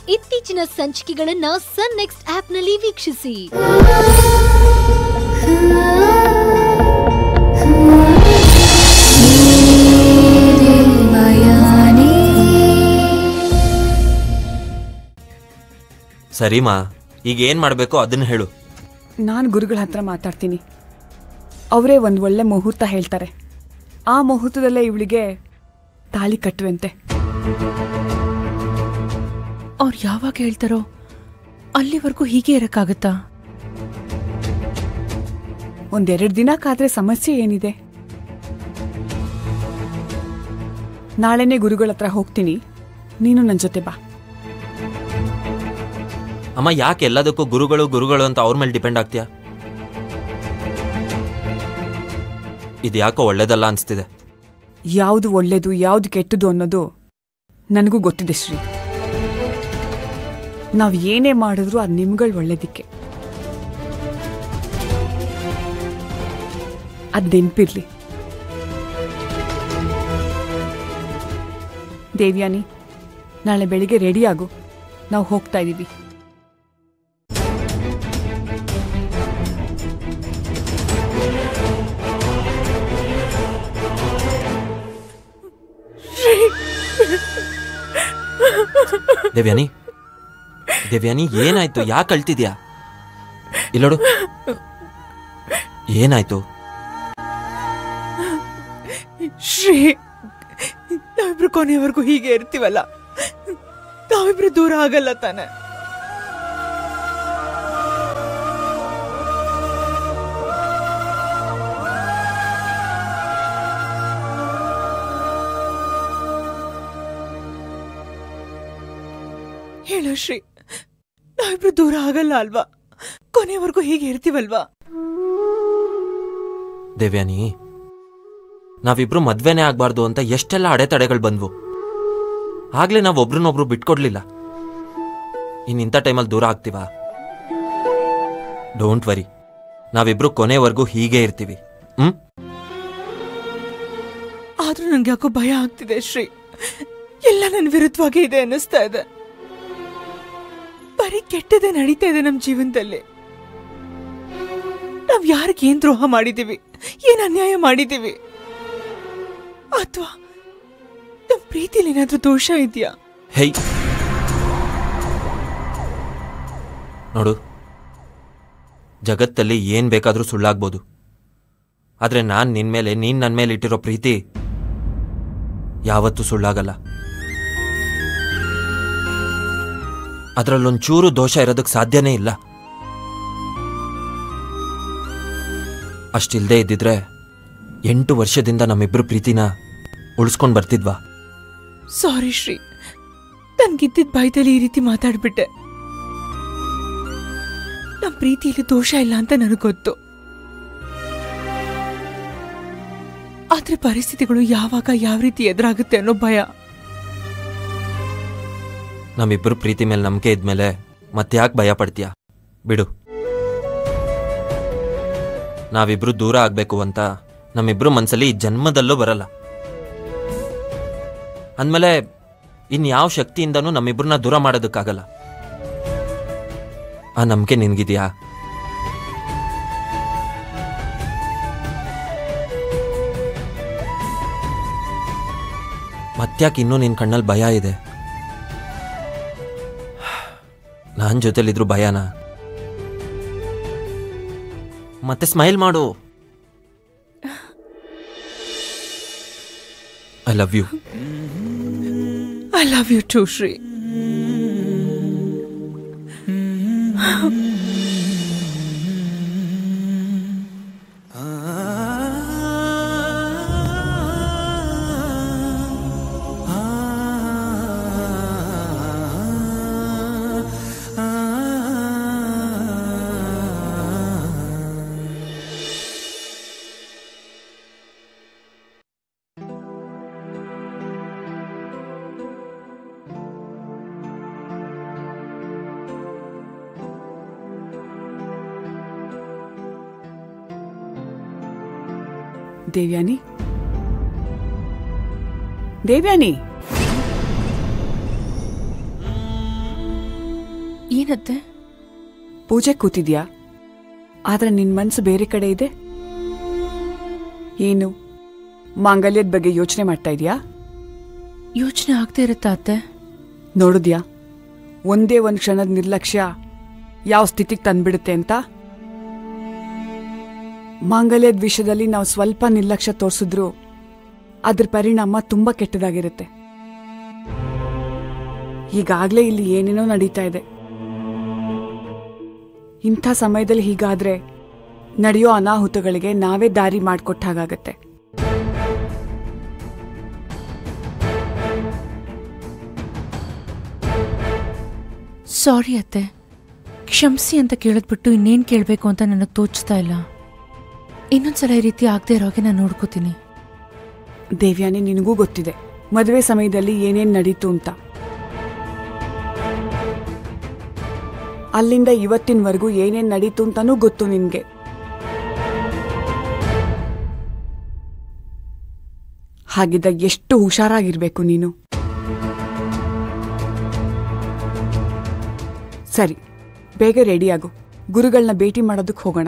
ಇತ್ತೀಚಿನ ಸಂಚಿಕೆಗಳನ್ನ ಸನ್ ನೆಕ್ಸ್ಟ್ ಆಪ್ನಲ್ಲಿ ವೀಕ್ಷಿಸಿ. ಸರಿಮಾ, ಈಗ ಏನ್ ಮಾಡ್ಬೇಕು ಅದನ್ನ ಹೇಳು. ನಾನು ಗುರುಗಳ ಹತ್ರ ಮಾತಾಡ್ತೀನಿ. ಅವರೇ ಒಂದು ಒಳ್ಳೆ ಮುಹೂರ್ತ ಹೇಳ್ತಾರೆ. ಆ ಮುಹೂರ್ತದಲ್ಲೇ ಇವಳಿಗೆ ತಾಳಿ ಕಟ್ಟುವಂತೆ. ಅವ್ರು ಯಾವಾಗ ಹೇಳ್ತಾರೋ ಅಲ್ಲಿವರೆಗೂ ಹೀಗೆ ಇರಕ್ಕಾಗತ್ತಾ? ಒಂದೆರಡು ದಿನ ಕಾದ್ರೆ ಸಮಸ್ಯೆ ಏನಿದೆ? ನಾಳೆನೇ ಗುರುಗಳ ಹತ್ರ ಹೋಗ್ತೀನಿ, ನೀನು ನನ್ನ ಜೊತೆ ಬಾ. ಅಮ್ಮ, ಯಾಕೆ ಎಲ್ಲದಕ್ಕೂ ಗುರುಗಳು ಗುರುಗಳು ಅಂತ ಅವ್ರ ಮೇಲೆ ಡಿಪೆಂಡ್ ಆಗ್ತೀಯಾ? ಇದು ಯಾಕೋ ಒಳ್ಳೇದಲ್ಲ ಅನ್ಸ್ತಿದೆ. ಯಾವುದು ಒಳ್ಳೇದು ಯಾವುದು ಕೆಟ್ಟದು ಅನ್ನೋದು ನನಗೂ ಗೊತ್ತಿದೆ ಶ್ರೀ. ನಾವು ಏನೇ ಮಾಡಿದ್ರು ಅದು ನಿಮ್ಗಳು ಒಳ್ಳೇದಿಕ್ಕೆ. ಅದು ನೆನಪಿರ್ಲಿ. ದೇವ್ಯಾನಿ, ನಾಳೆ ಬೆಳಿಗ್ಗೆ ರೆಡಿ ಆಗು, ನಾವು ಹೋಗ್ತಾ ಇದ್ದೀವಿ. ದೇವ್ಯಾನಿ, ದೇವ್ಯಾನಿ, ಏನಾಯ್ತು? ಯಾಕೆ ಅಳ್ತಿದ್ಯಾ? ಇಲ್ಲೋಡು, ಏನಾಯ್ತು? ಶ್ರೀ, ನಾವಿಬ್ರು ಕೊನೆಯವರೆಗೂ ಹೀಗೆ ಇರ್ತೀವಲ್ಲ, ನಾವಿಬ್ರು ದೂರ ಆಗಲ್ಲ ತಾನೆ? ಹೇಳು ಶ್ರೀ, ನಾವಿಬ್ರು ದೂರ ಆಗಲ್ಲ ಅಲ್ವಾ? ಕೊನೆಯವರೆಗೂ ಹೀಗೆ ಇರ್ತೀವಲ್ವಾ? ದೇವ್ಯಾನಿ, ನಾವಿಬ್ರು ಮದ್ವೆನೇ ಆಗ್ಬಾರ್ದು ಅಂತ ಎಷ್ಟೆಲ್ಲ ಅಡೆತಡೆಗಳು ಬಂದ್ವು. ಆಗ್ಲೇ ನಾವು ಒಬ್ರನ್ನೊಬ್ರು ಬಿಟ್ಕೊಡ್ಲಿಲ್ಲ. ಇಂಥ ಟೈಮಲ್ಲಿ ದೂರ ಆಗ್ತೀವಾ? ಡೋಂಟ್ ವರಿ, ನಾವಿಬ್ರು ಕೊನೆವರೆಗೂ ಹೀಗೆ ಇರ್ತೀವಿ. ಆದ್ರೂ ನಂಗೆ ಯಾಕೋ ಭಯ ಆಗ್ತಿದೆ ಶ್ರೀ. ಎಲ್ಲ ನನ್ನ ವಿರುದ್ಧವಾಗಿ ಇದೆ ಅನ್ನಿಸ್ತಾ ಇದೆ. ಬರೀ ಕೆಟ್ಟದೇ ನಡೀತಾ ಇದೆ ನಮ್ಮ ಜೀವನದಲ್ಲಿ. ನಾವ್ ಯಾರಿಗೆ ಏನ್ ದ್ರೋಹ ಮಾಡಿದೀವಿ, ಏನ್ ಅನ್ಯಾಯ ಮಾಡಿದೀವಿ? ಅಥವಾ ನಮ್ ಪ್ರೀತಿಲಿ ಏನಾದ್ರೂ ದೋಷ ಇದೆಯಾ? ಹೇ ನೋಡು, ಜಗತ್ತಲ್ಲಿ ಏನ್ ಬೇಕಾದ್ರೂ ಸುಳ್ಳಾಗ್ಬೋದು. ಆದ್ರೆ ನಾನ್ ನಿನ್ ಮೇಲೆ, ನೀನ್ ನನ್ ಮೇಲೆ ಇಟ್ಟಿರೋ ಪ್ರೀತಿ ಯಾವತ್ತೂ ಸುಳ್ಳಾಗಲ್ಲ. ಅದರಲ್ಲೊಂಚೂರು ದೋಷ ಇರೋದಕ್ಕೆ ಸಾಧ್ಯನೇ ಇಲ್ಲ. ಅಷ್ಟಿಲ್ದೇ ಇದ್ದಿದ್ರೆ 8 ವರ್ಷದಿಂದ ನಮ್ಮಿಬ್ರು ಪ್ರೀತಿನ ಉಳಿಸ್ಕೊಂಡ್ ಬರ್ತಿದ್ವಾ? ಸಾರಿ ಶ್ರೀ, ನನ್ಗಿದ್ದಿದ್ದ ಭಯದಲ್ಲಿ ಈ ರೀತಿ ಮಾತಾಡ್ಬಿಟ್ಟೆ. ನಮ್ ಪ್ರೀತಿಯಲ್ಲಿ ದೋಷ ಇಲ್ಲ ಅಂತ ನನಗೆ ಗೊತ್ತು. ಆದ್ರೆ ಪರಿಸ್ಥಿತಿಗಳು ಯಾವಾಗ ಯಾವ ರೀತಿ ಎದುರಾಗುತ್ತೆ ಅನ್ನೋ ಭಯ. ನಮ್ಮಿಬ್ರು ಪ್ರೀತಿ ಮೇಲೆ ನಂಬಿಕೆ ಇದ್ಮೇಲೆ ಮತ್ತೆ ಯಾಕೆ ಭಯ ಪಡ್ತೀಯ? ಬಿಡು. ನಾವಿಬ್ರು ದೂರ ಆಗ್ಬೇಕು ಅಂತ ನಮ್ಮಿಬ್ರು ಮನ್ಸಲ್ಲಿ ಈ ಜನ್ಮದಲ್ಲೂ ಬರಲ್ಲ. ಅಂದ್ಮೇಲೆ ಇನ್ಯಾವ ಶಕ್ತಿಯಿಂದನೂ ನಮ್ಮಿಬ್ರನ್ನ ದೂರ ಮಾಡೋದಕ್ಕಾಗಲ್ಲ. ಆ ನಂಬಿಕೆ ನಿನ್ಗಿದ್ಯಾ? ಮತ್ತ್ಯಾಕೆ ಇನ್ನೂ ನಿನ್ ಕಣ್ಣಲ್ಲಿ ಭಯ ಇದೆ? ನಾನ್ ಜೊತೆಲಿದ್ರು ಭಯನಾ? ಮತ್ತೆ ಸ್ಮೈಲ್ ಮಾಡು. I love you. I love you too Shri. Devyani, Devyani, ಏನತ್ತೆ? ಪೂಜೆ ಕೂತಿದ್ಯಾ, ಆದ್ರೆ ನಿನ್ ಮನ್ಸು ಬೇರೆ ಕಡೆ ಇದೆ. ಏನು ಮಾಂಗಲ್ಯದ ಬಗ್ಗೆ ಯೋಚನೆ ಮಾಡ್ತಾ ಇದೀಯಾ? ಯೋಚನೆ ಆಗ್ತಾ ಇರುತ್ತಾ ಅತ್ತೆ? ನೋಡಿದ್ಯಾ ಒಂದೇ ಒಂದು ಕ್ಷಣದ ನಿರ್ಲಕ್ಷ್ಯ ಯಾವ ಸ್ಥಿತಿಗೆ ತಂದ್ಬಿಡುತ್ತೆ ಅಂತ. ಮಾಂಗಲ್ಯದ ವಿಷಯದಲ್ಲಿ ನಾವು ಸ್ವಲ್ಪ ನಿರ್ಲಕ್ಷ್ಯ ತೋರಿಸಿದ್ರು ಅದ್ರ ಪರಿಣಾಮ ತುಂಬಾ ಕೆಟ್ಟದಾಗಿರುತ್ತೆ. ಈಗಾಗ್ಲೇ ಇಲ್ಲಿ ಏನೇನೋ ನಡೀತಾ ಇದೆ. ಇಂಥ ಸಮಯದಲ್ಲಿ ಹೀಗಾದ್ರೆ ನಡೆಯೋ ಅನಾಹುತಗಳಿಗೆ ನಾವೇ ದಾರಿ ಮಾಡಿಕೊಟ್ಟ ಹಾಗಾಗತ್ತೆ. ಸಾರಿ ಅತ್ತೆ, ಕ್ಷಮಿಸಿ ಅಂತ ಕೇಳಿದ್ಬಿಟ್ಟು ಇನ್ನೇನು ಕೇಳಬೇಕು ಅಂತ ನನಗೆ ತೋಚ್ತಾ ಇಲ್ಲ. ಇನ್ನೊಂದ್ಸಲ ಈ ರೀತಿ ಆಗದೆ ಇರೋ ಹಾಗೆ ನಾನು ನೋಡ್ಕೋತೀನಿ. ದೇವ್ಯಾನಿ, ನಿನಗೂ ಗೊತ್ತಿದೆ ಮದುವೆ ಸಮಯದಲ್ಲಿ ಏನೇನ್ ನಡೀತು ಅಂತ. ಅಲ್ಲಿಂದ ಇವತ್ತಿನವರೆಗೂ ಏನೇನ್ ನಡೀತು ಅಂತಾನೂ ಗೊತ್ತು ನಿನ್ಗೆ. ಹಾಗಿದ್ದಾಗ ಎಷ್ಟು ಹುಷಾರಾಗಿರ್ಬೇಕು ನೀನು. ಸರಿ, ಬೇಗ ರೆಡಿಯಾಗು, ಗುರುಗಳನ್ನ ಭೇಟಿ ಮಾಡೋದಕ್ಕೆ ಹೋಗೋಣ.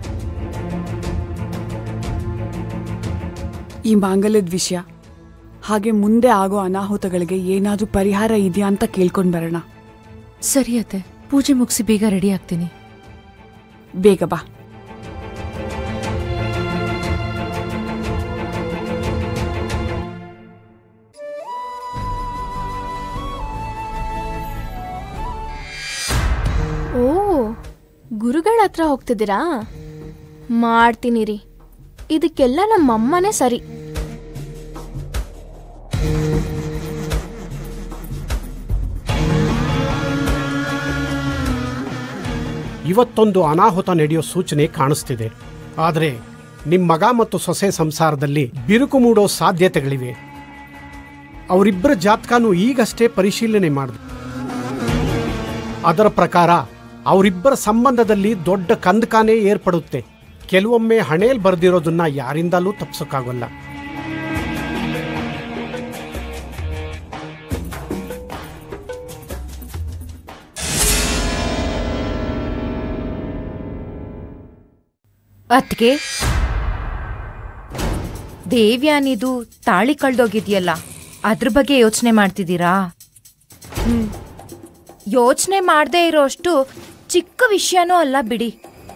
ಈ ಮಾಂಗಲ್ಯದ ವಿಷಯ ಹಾಗೆ ಮುಂದೆ ಆಗೋ ಅನಾಹುತಗಳಿಗೆ ಏನಾದ್ರೂ ಪರಿಹಾರ ಇದೆಯಾ ಅಂತ ಕೇಳ್ಕೊಂಡು ಬರೋಣ. ಸರಿ ಅತ್ತೆ, ಪೂಜೆ ಮುಗಿಸಿ ಬೇಗ ರೆಡಿ ಆಗ್ತೀನಿ. ಬೇಗ ಬಾ. ಓ, ಗುರುಗಳ ಹತ್ರ ಹೋಗ್ತಿದ್ದೀರಾ? ಮಾಡ್ತೀನಿ ರೀ. ಇದಕ್ಕೆಲ್ಲ ನಮ್ಮಮ್ಮನೇ ಸರಿ. ಇವತ್ತೊಂದು ಅನಾಹುತ ನಡೆಯೋ ಸೂಚನೆ ಕಾಣಿಸ್ತಿದೆ. ಆದರೆ ನಿಮ್ಮ ಮಗ ಮತ್ತು ಸೊಸೆ ಸಂಸಾರದಲ್ಲಿ ಬಿರುಕು ಮೂಡೋ ಸಾಧ್ಯತೆಗಳಿವೆ. ಅವರಿಬ್ಬರ ಜಾತಕನೂ ಈಗಷ್ಟೇ ಪರಿಶೀಲನೆ ಮಾಡಿದ್ರು. ಅದರ ಪ್ರಕಾರ ಅವರಿಬ್ಬರ ಸಂಬಂಧದಲ್ಲಿ ದೊಡ್ಡ ಕಂದಕಾನೇ ಏರ್ಪಡುತ್ತೆ. ಕೆಲವೊಮ್ಮೆ ಹಣೆಯಲ್ಲಿ ಬರೆದಿರೋದನ್ನ ಯಾರಿಂದಲೂ ತಪ್ಪಿಸೋಕ್ಕಾಗಲ್ಲ. ಅದ್ಕೆ ದೇವ್ಯಾನಿದು ತಾಳಿ ಕಳ್ದೋಗಿದ್ಯಲ್ಲ, ಅದ್ರ ಬಗ್ಗೆ ಯೋಚನೆ ಮಾಡ್ತಿದ್ದೀರಾ? ಯೋಚನೆ ಮಾಡದೇ ಇರೋಷ್ಟು ಚಿಕ್ಕ ವಿಷಯನೂ ಅಲ್ಲ ಬಿಡಿ.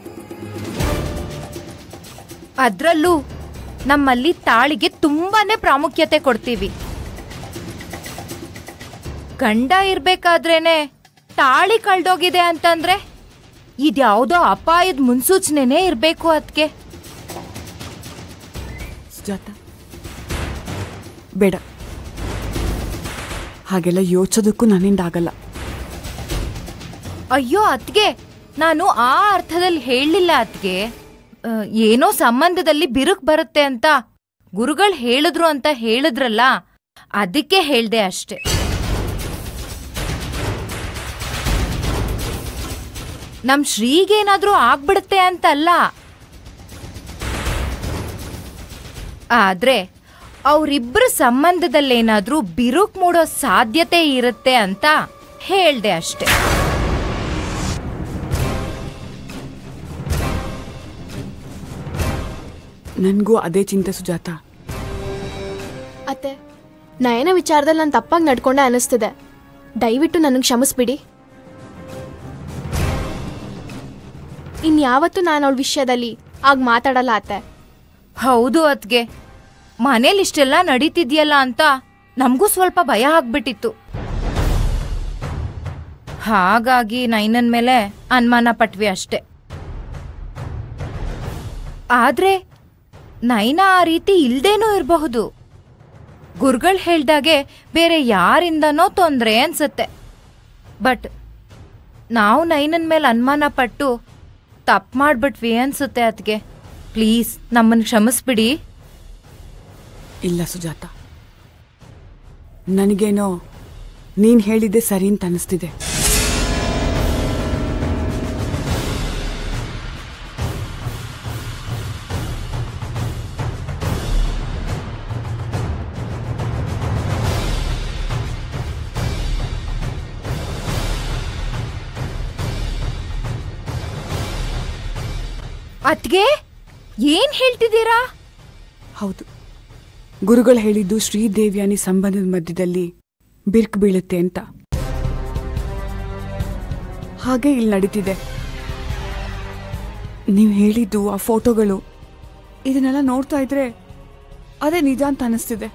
ಅದ್ರಲ್ಲೂ ನಮ್ಮಲ್ಲಿ ತಾಳಿಗೆ ತುಂಬಾನೇ ಪ್ರಾಮುಖ್ಯತೆ ಕೊಡ್ತೀವಿ. ಗಂಡ ಇರ್ಬೇಕಾದ್ರೇನೆ ತಾಳಿ ಕಳ್ದೋಗಿದೆ ಅಂತಂದ್ರೆ ಇದ್ಯಾವುದೋ ಅಪಾಯದ ಮುನ್ಸೂಚನೆನೇ ಇರಬೇಕು. ಅದಕ್ಕೆ ಸುಜಾತ, ಬೇಡ, ಹಾಗೆಲ್ಲ ಯೋಚಿಸೋದಕ್ಕೂ ನನ್ನಿಂದ ಆಗಲ್ಲ. ಅಯ್ಯೋ ಅದ್ಗೆ, ನಾನು ಆ ಅರ್ಥದಲ್ಲಿ ಹೇಳಲಿಲ್ಲ. ಅದ್ಗೆ ಏನೋ ಸಂಬಂಧದಲ್ಲಿ ಬಿರುಕು ಬರುತ್ತೆ ಅಂತ ಗುರುಗಳು ಹೇಳಿದ್ರು ಅಂತ ಹೇಳಿದ್ರಲ್ಲ, ಅದಕ್ಕೆ ಹೇಳ್ದೆ ಅಷ್ಟೆ. ನಮ್ ಶ್ರೀಗೇನಾದ್ರೂ ಆಗ್ಬಿಡುತ್ತೆ ಅಂತಲ್ಲ, ಆದ್ರೆ ಅವರಿಬ್ಬರ ಸಂಬಂಧದಲ್ಲೇನಾದ್ರೂ ಬಿರುಕು ಮೂಡೋ ಸಾಧ್ಯತೆ ಇರುತ್ತೆ ಅಂತ ಹೇಳ್ದೆ ಅಷ್ಟೆ. ನನ್ಗೂ ಅದೇ ಚಿಂತೆ ಸುಜಾತ. ಅತ್ತೆ, ನಯನ ವಿಚಾರದಲ್ಲಿ ನಾನು ತಪ್ಪಾಗಿ ನಡ್ಕೊಂಡೆ ಅನಿಸ್ತಿದೆ. ದಯವಿಟ್ಟು ನನಗೆ ಕ್ಷಮಿಸ್ಬಿಡಿ. ಇನ್ಯಾವತ್ತೂ ನಾನು ಅವಳ ವಿಷಯದಲ್ಲಿ ಆಗ ಮಾತಾಡಲ್ಲ ಅತ್ತೆ. ಹೌದು ಅದ್ಗೆ, ಮನೇಲಿ ಇಷ್ಟೆಲ್ಲ ನಡೀತಿದ್ಯಲ್ಲ ಅಂತ ನಮಗೂ ಸ್ವಲ್ಪ ಭಯ ಆಗ್ಬಿಟ್ಟಿತ್ತು. ಹಾಗಾಗಿ ನೈನನ್ ಮೇಲೆ ಅನುಮಾನ ಪಟ್ವಿ ಅಷ್ಟೆ. ಆದ್ರೆ ನೈನಾ ಆ ರೀತಿ ಇಲ್ದೇನೂ ಇರಬಹುದು. ಗುರುಗಳು ಹೇಳ್ದಾಗೆ ಬೇರೆ ಯಾರಿಂದನೋ ತೊಂದರೆ ಅನ್ಸತ್ತೆ. ಬಟ್ ನಾವು ನೈನನ್ ಮೇಲೆ ಅನುಮಾನ ಪಟ್ಟು ತಪ್ಪು ಮಾಡ್ಬಿಟ್ವಿ ಅನ್ಸುತ್ತೆ. ಅದಕ್ಕೆ ಪ್ಲೀಸ್ ನಮ್ಮನ್ನು ಕ್ಷಮಿಸ್ಬಿಡಿ. ಇಲ್ಲ ಸುಜಾತ, ನನಗೇನೋ ನೀನ್ ಹೇಳಿದ್ದೆ ಸರಿ ಅಂತ ಅನಿಸ್ತಿದೆ. ಅತ್ಗೆ ಏನ್ ಹೇಳ್ತಿದ್ದೀರಾ? ಹೌದು, ಗುರುಗಳು ಹೇಳಿದ್ದು ಶ್ರೀದೇವ್ಯಾನಿ ಸಂಬಂಧದ ಮಧ್ಯದಲ್ಲಿ ಬಿರ್ಕ್ ಬೀಳುತ್ತೆ ಅಂತ. ಹಾಗೆ ಇಲ್ಲಿ ನಡೀತಿದೆ. ನೀವು ಹೇಳಿದ್ದು ಆ ಫೋಟೋಗಳು ಇದನ್ನೆಲ್ಲ ನೋಡ್ತಾ ಇದ್ರೆ ಅದೇ ನಿಜ ಅಂತ ಅನಿಸ್ತಿದೆ.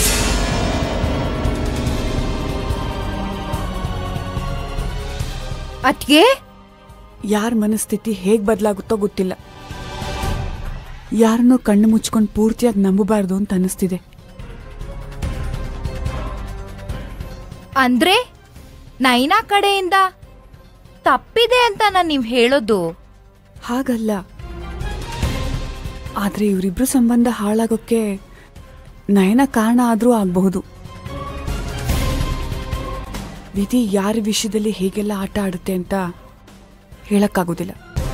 ಅತ್ಗೆ ಯಾರ ಮನಸ್ಥಿತಿ ಹೇಗ್ ಬದಲಾಗುತ್ತೋ ಗೊತ್ತಿಲ್ಲ. ಯಾರನ್ನೋ ಕಣ್ಣು ಮುಚ್ಕೊಂಡು ಪೂರ್ತಿಯಾಗಿ ನಂಬಬಾರ್ದು ಅಂತ ಅನಿಸ್ತಿದೆ. ಅಂದ್ರೆ ನೈನಾ ಕಡೆಯಿಂದ ತಪ್ಪಿದೆ ಅಂತ ನೀವ್ ಹೇಳೋದು? ಹಾಗಲ್ಲ, ಆದ್ರೆ ಇವರಿಬ್ರು ಸಂಬಂಧ ಹಾಳಾಗೋಕ್ಕೆ ನಯನ ಕಾರಣ ಆದ್ರೂ ಆಗಬಹುದು. ವಿಧಿ ಯಾರ ವಿಷಯದಲ್ಲಿ ಹೇಗೆಲ್ಲ ಆಟ ಆಡುತ್ತೆ ಅಂತ ಹೇಳಕ್ಕಾಗೋದಿಲ್ಲ.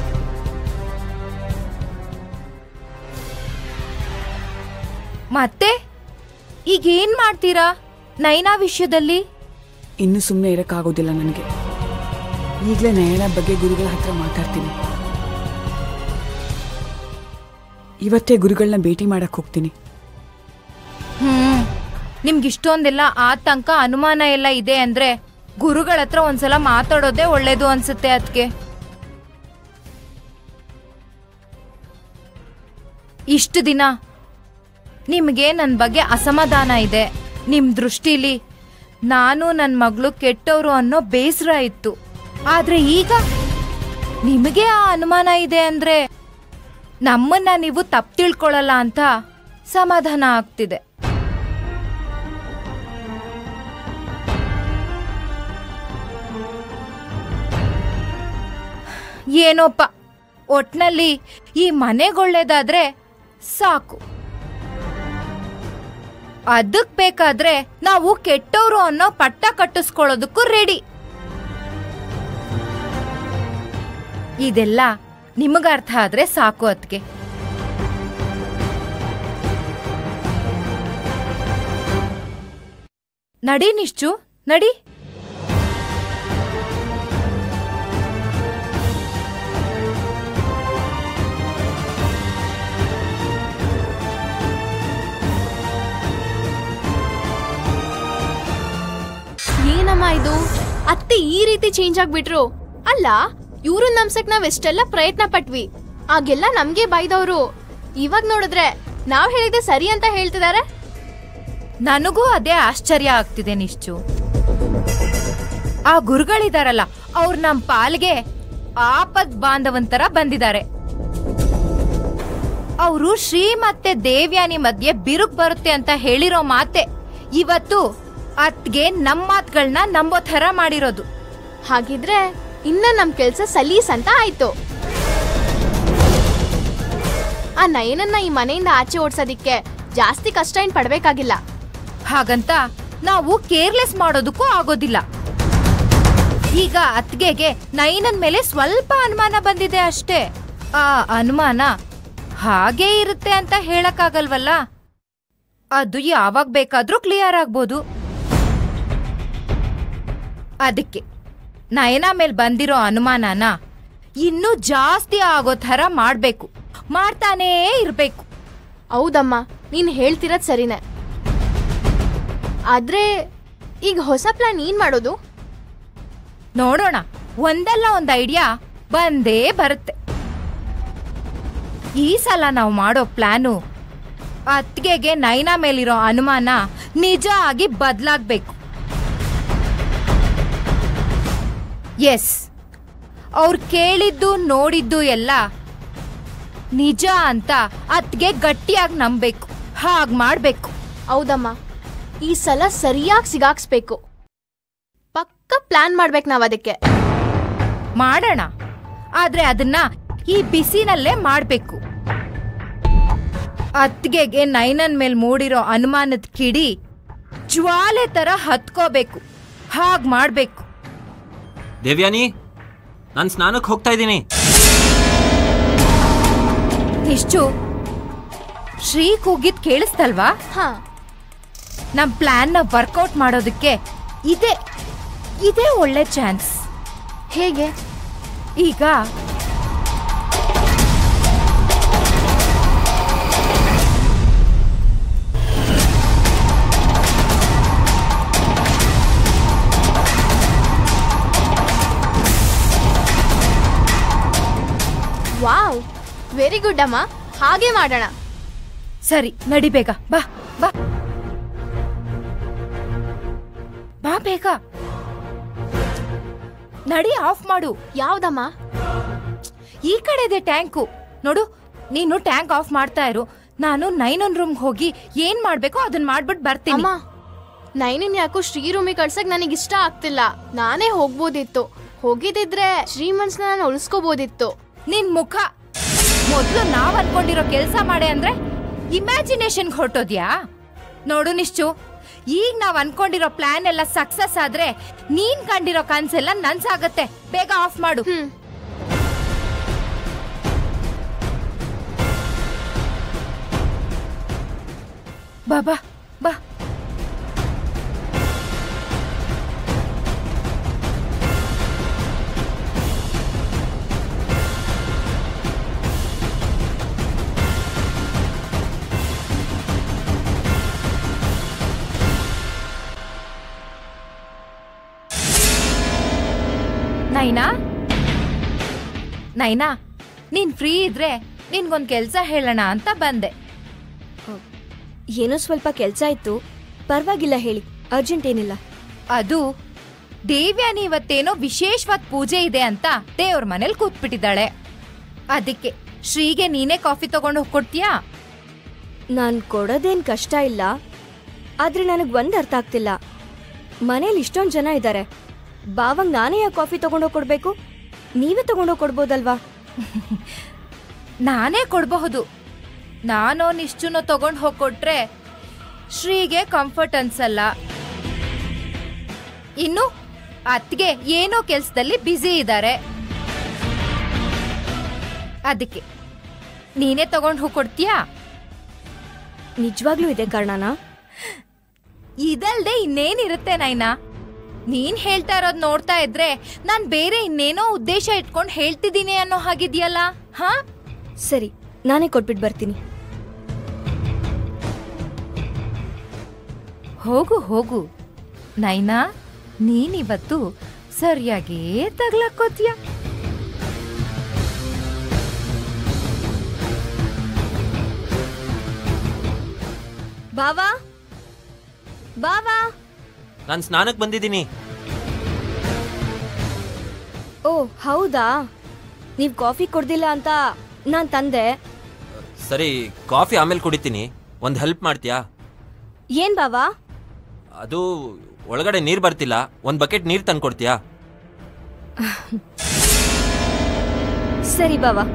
ಮತ್ತೆ ಈಗ ಏನ್ ಮಾಡ್ತೀರಾ ನೈನಾ ವಿಷಯದಲ್ಲಿ? ಇನ್ನು ಸುಮ್ಮನೆ ಇರಕ್ಕಾಗೋದಿಲ್ಲ ನನಗೆ. ಈಗಲೇ ನಯನ ಬಗ್ಗೆ ಗುರುಗಳ ಹತ್ರ ಮಾತಾಡ್ತೀನಿ. ಇವತ್ತೇ ಗುರುಗಳನ್ನ ಭೇಟಿ ಮಾಡಕ್ ಹೋಗ್ತೀನಿ. ನಿಮ್ಗಿಷ್ಟೊಂದೆಲ್ಲ ಆತಂಕ ಅನುಮಾನ ಎಲ್ಲ ಇದೆ ಅಂದ್ರೆ ಗುರುಗಳ ಹತ್ರ ಒಂದ್ಸಲ ಮಾತಾಡೋದೇ ಒಳ್ಳೇದು ಅನ್ಸುತ್ತೆ. ಅದಕ್ಕೆ ಇಷ್ಟು ದಿನ ನಿಮ್ಗೆ ನನ್ನ ಬಗ್ಗೆ ಅಸಮಾಧಾನ ಇದೆ. ನಿಮ್ ದೃಷ್ಟಿಲಿ ನಾನು ನನ್ನ ಮಗಳು ಕೆಟ್ಟವರು ಅನ್ನೋ ಬೇಸರ ಇತ್ತು. ಆದ್ರೆ ಈಗ ನಿಮಗೆ ಆ ಅನುಮಾನ ಇದೆ ಅಂದ್ರೆ ನಮ್ಮನ್ನ ನೀವು ತಪ್ಪು ತಿಳ್ಕೊಳ್ಳಲ್ಲ ಅಂತ ಸಮಾಧಾನ ಆಗ್ತಿದೆ. ಏನೋಪ್ಪ, ಒಟ್ನಲ್ಲಿ ಈ ಮನೆಗೊಳ್ಳೇದಾದ್ರೆ ಸಾಕು. ಅದಕ್ ಬೇಕಾದ್ರೆ ನಾವು ಕೆಟ್ಟವರು ಅನ್ನೋ ಪಟ್ಟ ಕಟ್ಟಿಸ್ಕೊಳ್ಳೋದಕ್ಕೂ ರೆಡಿ. ಇದೆಲ್ಲ ನಿಮಗರ್ಥ ಆದ್ರೆ ಸಾಕು. ಅದಕ್ಕೆ ನಡಿ ನಿಶ್ಚು, ನಡಿ. ಏನಮ್ಮ ಇದು? ಅತ್ತೆ ಈ ರೀತಿ ಚೇಂಜ್ ಆಗ್ಬಿಟ್ರು. ಅಲ್ಲ, ಇವ್ರು ನಮ್ಸಕ್ ನಾವ್ ಎಷ್ಟೆಲ್ಲ ಪ್ರಯತ್ನ ಪಟ್ವಿ, ಆಗೆಲ್ಲ ನಮ್ಗೆ ಬೈದವ್ರು. ಇವಾಗ ನೋಡಿದ್ರೆ ನಾವ್ ಹೇಳಿದೆ ಸರಿ ಅಂತ ಹೇಳ್ತಿದಾರೆ. ನನಗೂ ಅದೇ ಆಶ್ಚರ್ಯ ಆಗ್ತಿದೆ ನಿಶ್ಚು. ಆ ಗುರುಗಳಿದಾರಲ್ಲ, ಅವ್ರು ನಮ್ ಪಾಲ್ಗೆ ಆಪದ್ ಬಾಂಧವಂತರ ಬಂದಿದ್ದಾರೆ. ಅವರು ಶ್ರೀ ಮತ್ತೆ ದೇವ್ಯಾನಿ ಮಧ್ಯೆ ಬಿರುಕು ಬರುತ್ತೆ ಅಂತ ಹೇಳಿರೋ ಮಾತೆ ಇವತ್ತು ಅತ್ಗೆ ನಮ್ ಮಾತುಗಳನ್ನ ನಂಬೋ ಥರ ಮಾಡಿರೋದು. ಹಾಗಿದ್ರೆ ಇನ್ನ ನಮ್ ಕೆಲ್ಸ ಸಲೀಸ್ ಅಂತ ಆಯ್ತು. ಆ ನಯನನ್ನ ಈ ಮನೆಯಿಂದ ಆಚೆ ಓಡ್ಸೋದಿಕ್ಕೆ ಜಾಸ್ತಿ ಕಷ್ಟ ಏನ್ ಪಡ್ಬೇಕಾಗಿಲ್ಲ. ಹಾಗಂತ ನಾವು ಕೇರ್ಲೆಸ್ ಮಾಡೋದಕ್ಕೂ ಆಗೋದಿಲ್ಲ. ಈಗ ಅತ್ಗೆಗೆ ನಯನನ್ ಮೇಲೆ ಸ್ವಲ್ಪ ಅನುಮಾನ ಬಂದಿದೆ ಅಷ್ಟೇ. ಆ ಅನುಮಾನ ಹಾಗೇ ಇರುತ್ತೆ ಅಂತ ಹೇಳಕ್ಕಾಗಲ್ವಲ್ಲ. ಅದು ಯಾವಾಗ ಬೇಕಾದ್ರೂ ಕ್ಲಿಯರ್ ಆಗ್ಬೋದು. ಅದಕ್ಕೆ ನಯನ ಮೇಲೆ ಬಂದಿರೋ ಅನುಮಾನನ ಇನ್ನೂ ಜಾಸ್ತಿ ಆಗೋ ಥರ ಮಾಡ್ಬೇಕು, ಮಾಡ್ತಾನೇ ಇರ್ಬೇಕು. ಹೌದಮ್ಮ, ನೀನ್ ಹೇಳ್ತಿರೋದ್ ಸರಿನೇ. ಆದ್ರೆ ಈಗ ಹೊಸ ಪ್ಲಾನ್ ಏನ್ ಮಾಡೋದು? ನೋಡೋಣ, ಒಂದಲ್ಲ ಒಂದ್ ಐಡಿಯಾ ಬಂದೇ ಬರುತ್ತೆ. ಈ ಸಲ ನಾವು ಮಾಡೋ ಪ್ಲಾನು ಅತ್ಗೆಗೆ ನಯನ ಮೇಲಿರೋ ಅನುಮಾನ ನಿಜ ಆಗಿ ಬದಲಾಗ್ಬೇಕು. ಎಸ್, ಅವ್ರು ಕೇಳಿದ್ದು ನೋಡಿದ್ದು ಎಲ್ಲ ನಿಜ ಅಂತ ಅತ್ಗೆ ಗಟ್ಟಿಯಾಗಿ ನಂಬೇಕು. ಹಾಗ್ ಮಾಡ್ಬೇಕು. ಹೌದಮ್ಮ, ಈ ಸಲ ಸರಿಯಾಗಿ ಸಿಗಾಕ್ಸ್ಬೇಕು. ಪಕ್ಕ ಪ್ಲಾನ್ ಮಾಡ್ಬೇಕು ನಾವ್. ಅದಕ್ಕೆ ಮಾಡೋಣ, ಆದ್ರೆ ಅದನ್ನ ಈ ಬಿಸಿನಲ್ಲೇ ಮಾಡ್ಬೇಕು. ಅತ್ಗೆಗೆ ನಯನನ್ ಮೇಲ್ ಮೂಡಿರೋ ಅನುಮಾನದ ಕಿಡಿ ಜ್ವಾಲೆ ತರ ಹತ್ಕೋಬೇಕು. ಹಾಗ್ ಮಾಡ್ಬೇಕು. ದೇವ್ಯಾನಿ, ನಾನು ಸ್ನಾನಕ್ಕೆ ಹೋಗ್ತಾ ಇದ್ದೀನಿ. ಇಷ್ಟು ಶ್ರೀ ಕೂಗಿದ್ ಕೇಳಿಸ್ತಲ್ವಾ? ಹಾ, ನಮ್ ಪ್ಲಾನ್ ನ ವರ್ಕೌಟ್ ಮಾಡೋದಕ್ಕೆ ಇದೇ ಒಳ್ಳೆ ಚಾನ್ಸ್. ಹೇಗೆ? ಈಗ ವಾವ್, ವೆರಿ ಗುಡ್ ಅಮ್ಮ, ಹಾಗೆ ಮಾಡೋಣ. ಸರಿ ನಡಿ ಬೇಗ, ಬಾ ಬಾ ಬಾ ಬೇಗ ನಡಿ, ಆಫ್ ಮಾಡು. ಯಾವ್ದಮ್ಮ? ಈ ಕಡೆ ಇದೆ ಟ್ಯಾಂಕು ನೋಡು. ನೀನು ಟ್ಯಾಂಕ್ ಆಫ್ ಮಾಡ್ತಾ ಇರು, ನಾನು ನೈನನ್ ರೂಮ್ ಹೋಗಿ ಏನ್ ಮಾಡ್ಬೇಕೋ ಅದನ್ನ ಮಾಡ್ಬಿಟ್ಟು ಬರ್ತೀನಿ. ಅಮ್ಮ, ನೈನನ್ ಯಾಕೋ ಶ್ರೀ ರೂಮಿಗೆ ಕಳ್ಸಕ್ ನನಗೆ ಇಷ್ಟ ಆಗ್ತಿಲ್ಲ. ನಾನೇ ಹೋಗ್ಬೋದಿತ್ತು. ಹೋಗಿದ್ರೆ ಶ್ರೀ ಮನ್ಸ್ನ ನಾನು ಉಳಿಸ್ಕೋಬೋದಿತ್ತು. ನಿನ್ ಮುಖ ಮೊದ್ಲು ನಾವ್ ಅನ್ಕೊಂಡಿರೋ ಕೆಲ್ಸ ಮಾಡೆ ಅಂದ್ರೆ ಇಮ್ಯಾಜಿನೇಷನ್ ಹೊರಟೋದ್ಯಾ? ನೋಡು ನಿಶ್ಚು, ಈಗ ನಾವ್ ಅನ್ಕೊಂಡಿರೋ ಪ್ಲಾನ್ ಎಲ್ಲ ಸಕ್ಸಸ್ ಆದ್ರೆ ನೀನ್ ಕಂಡಿರೋ ಕನ್ಸೆಲ್ಲ ನನ್ಸಾಗತ್ತೆ. ಬೇಗ ಆಫ್ ಮಾಡು. ಬಾ ಬಾ ಬಾ. ನೈನಾ, ನೈನಾ, ನೀನ್ ಫ್ರೀ ಇದ್ರೆ ನಿನ್ಗೊಂದ್ ಕೆಲ್ಸ ಹೇಳೋಣ ಅಂತ ಬಂದೆ. ಏನೋ ಸ್ವಲ್ಪ ಕೆಲ್ಸ ಇತ್ತು, ಪರವಾಗಿಲ್ಲ ಹೇಳಿ, ಅರ್ಜೆಂಟ್ ಏನಿಲ್ಲ. ಅದು ದೇವ್ಯಾನಿ ಇವತ್ತೇನೋ ವಿಶೇಷವಾದ ಪೂಜೆ ಇದೆ ಅಂತ ದೇವ್ರ ಮನೇಲಿ ಕೂತ್ಬಿಟ್ಟಿದ್ದಾಳೆ. ಅದಕ್ಕೆ ಶ್ರೀಗೆ ನೀನೇ ಕಾಫಿ ತಗೊಂಡು ಹೋಗ್ಕೊಡ್ತೀಯಾ? ನಾನ್ ಕೊಡೋದೇನ್ ಕಷ್ಟ ಇಲ್ಲ, ಆದ್ರೆ ನನಗ್ ಒಂದ್ ಅರ್ಥ ಆಗ್ತಿಲ್ಲ. ಮನೇಲಿ ಇಷ್ಟೊಂದ್ ಜನ ಇದ್ದಾರೆ, ಬಾವಂಗ್ ನಾನೇ ಯಾಕೆ ಕಾಫಿ ತಗೊಂಡೋಗ್ ಕೊಡ್ಬೇಕು? ನೀವೇ ತಗೊಂಡೋಗ್ ಕೊಡ್ಬೋದಲ್ವಾ? ನಾನೇ ಕೊಡಬಹುದು. ನಾನೋ ನಿಶ್ಚುನೋ ತಗೊಂಡು ಹೋಗ್ಕೊಟ್ರೆ ಶ್ರೀಗೆ ಕಂಫರ್ಟ್ ಅನ್ಸಲ್ಲ. ಇನ್ನು ಅತ್ಗೆ ಏನೋ ಕೆಲ್ಸದಲ್ಲಿ ಬ್ಯುಸಿ ಇದ್ದಾರೆ. ಅದಕ್ಕೆ ನೀನೇ ತಗೊಂಡು ಹೋಗ್ಕೊಡ್ತೀಯಾ? ನಿಜವಾಗ್ಲೂ ಇದೆ ಕಾರಣನಾ? ಇದಲ್ದೆ ಇನ್ನೇನಿರುತ್ತೆ ನೈನಾ? ನೀನ್ ಹೇಳ್ತಾ ಇರೋದ್ ನೋಡ್ತಾ ಇದ್ರೆ ನಾನ್ ಬೇರೆ ಇನ್ನೇನೋ ಉದ್ದೇಶ ಇಟ್ಕೊಂಡು ಹೇಳ್ತಿದ್ದೀನಿ ಅನ್ನೋ ಹಾಗಿದ್ಯಲ್ಲ. ಹಾ ಸರಿ, ನಾನೇ ಕೊಟ್ಬಿಟ್ಟು ಬರ್ತೀನಿ. ಹೋಗು ಹೋಗು ನೈನಾ, ನೀನಿವತ್ತು ಸರಿಯಾಗೇ ತಗ್ಲಾಕೋತೀಯ. ಬಾವಾ, ಬಾವಾ. ನಾನು ಸ್ನಾನಕ್ಕೆ ಬಂದಿದ್ದೀನಿ. ಓ ಹೌದಾ, ನೀವ್ ಕಾಫಿ ಕೊಡ್ದಿಲ್ಲ ಅಂತ ನಾನ್ ತಂದೆ. ಸರಿ, ಕಾಫಿ ಆಮೇಲೆ ಕುಡಿತೀನಿ. ಒಂದು ಹೆಲ್ಪ್ ಮಾಡ್ತೀಯಾ? ಏನ್ ಬಾವಾ? ಅದು ಒಳಗಡೆ ನೀರು ಬರ್ತಿಲ್ಲ, ಒಂದು ಬಕೆಟ್ ನೀರು ತಂದ್ಕೊಡ್ತೀಯಾ? ಸರಿ ಬಾವಾ.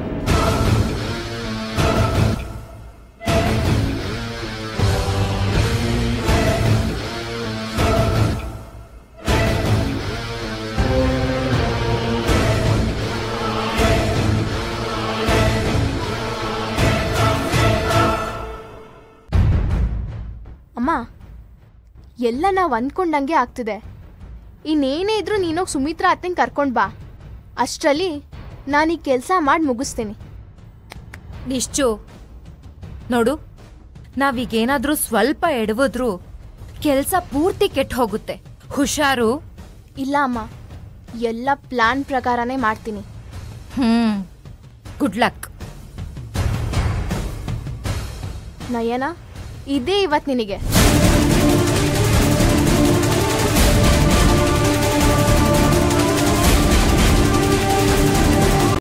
ಅಮ್ಮ, ಎಲ್ಲ ನಾವು ಅಂದ್ಕೊಂಡಂಗೆ ಆಗ್ತಿದೆ. ಇನ್ನೇನೇ ಇದ್ರೂ ನೀನೋಗಿ ಸುಮಿತ್ರಾ ಅತ್ತಂಗೆ ಕರ್ಕೊಂಡು ಬಾ. ಅಷ್ಟರಲ್ಲಿ ನಾನು ಈ ಕೆಲಸ ಮಾಡಿ ಮುಗಿಸ್ತೀನಿ. ನಿಶ್ಚು ನೋಡು, ನಾವೀಗೇನಾದ್ರೂ ಸ್ವಲ್ಪ ಎಡವಿದ್ರೂ ಕೆಲಸ ಪೂರ್ತಿ ಕೆಟ್ಟು ಹೋಗುತ್ತೆ. ಹುಷಾರು. ಇಲ್ಲ ಅಮ್ಮ, ಎಲ್ಲ ಪ್ಲಾನ್ ಪ್ರಕಾರನೇ ಮಾಡ್ತೀನಿ. Good luck. ನಯನ, ಇದೇ ಇವತ್ತು ನಿನಗೆ.